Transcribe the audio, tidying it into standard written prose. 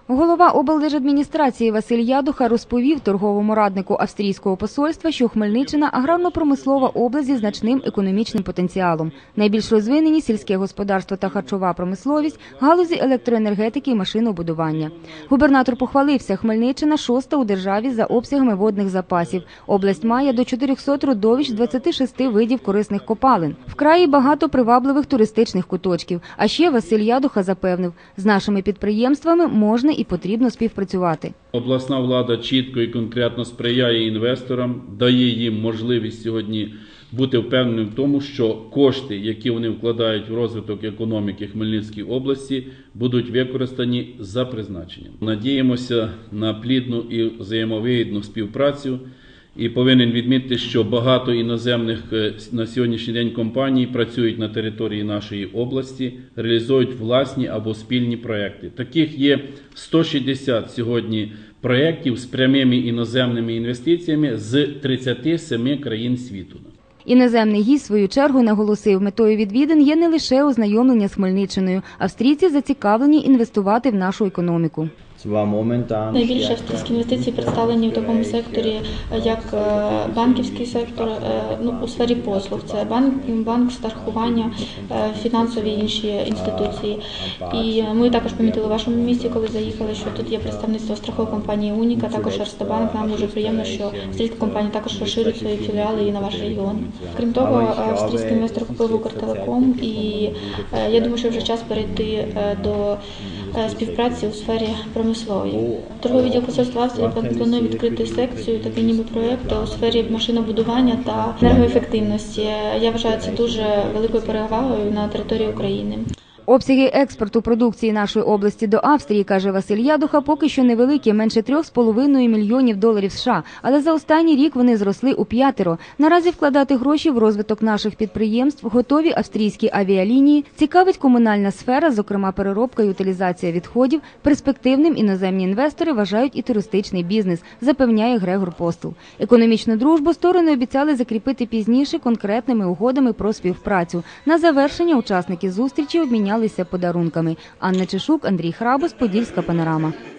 Голова облдержадміністрації Василь Ядуха розповів торговому раднику австрійського посольства, що Хмельниччина – аграрно-промислова область зі значним економічним потенціалом. Найбільш розвинені сільське господарство та харчова промисловість, галузі електроенергетики і машинобудування. Губернатор похвалився, Хмельниччина – 6-та у державі за обсягами водних запасів. Область має до 400 родовищ 26 видів корисних копалин. В краї багато привабливих туристичних куточків. А ще Василь Ядуха запевнив, з нашими підприємствами можна і потрібно співпрацювати. Обласна влада чітко і конкретно сприяє інвесторам, дає їм можливість сьогодні бути впевненим в тому, що кошти, які вони вкладають в розвиток економіки Хмельницької області, будуть використані за призначенням. Надіємося на плідну і взаємовигідну співпрацю. І повинен відмітити, що багато іноземних на сьогоднішній день компаній працюють на території нашої області, реалізують власні або спільні проекти. Таких є 160 сьогодні проєктів з прямими іноземними інвестиціями з 37 країн світу. Іноземний гість, в свою чергу, наголосив, метою відвідин є не лише ознайомлення з Хмельниччиною. Австрійці зацікавлені інвестувати в нашу економіку. Найбільше австрійські інвестиції представлені в такому секторі, як банківський сектор, у сфері послуг. Це банк, страхування, фінансові інші інституції. І ми також помітили у вашому місті, коли заїхали, що тут є представництво страхової компанії «Уніка», також Ерстебанк. Нам дуже приємно, що австрійська компанія також розширює свої філіали і на ваш регіон. Крім того, австрійський інвестор купив Укртелеком, і я думаю, що вже час перейти до співпраці у сфері промислової. Торговий відділ посольства Австрії планує відкрити секцію, такий ніби проєкт у сфері машинобудування та енергоефективності. Я вважаю це дуже великою перевагою на території України. Обсяги експорту продукції нашої області до Австрії, каже Василь Ядуха, поки що невеликі, менше 3,5 мільйонів доларів США. Але за останній рік вони зросли у 5-ро. Наразі вкладати гроші в розвиток наших підприємств готові австрійські авіалінії. Цікавить комунальна сфера, зокрема переробка і утилізація відходів. Перспективним іноземні інвестори вважають і туристичний бізнес, запевняє Грегор Постол. Економічну дружбу сторони обіцяли закріпити пізніше конкретними угодами про співпрацю. На завершення учасники зустрічі обмінялися подарунками. Анна Чешук, Андрій Храбус, Подільська панорама.